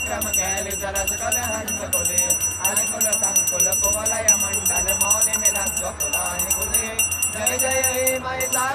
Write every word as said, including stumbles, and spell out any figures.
क्रम कैल जरस कल हंस कुले अनुकुल संकुल कुवलय मंडल मौलि मिलन कुलानि कुले जय जय हे महिला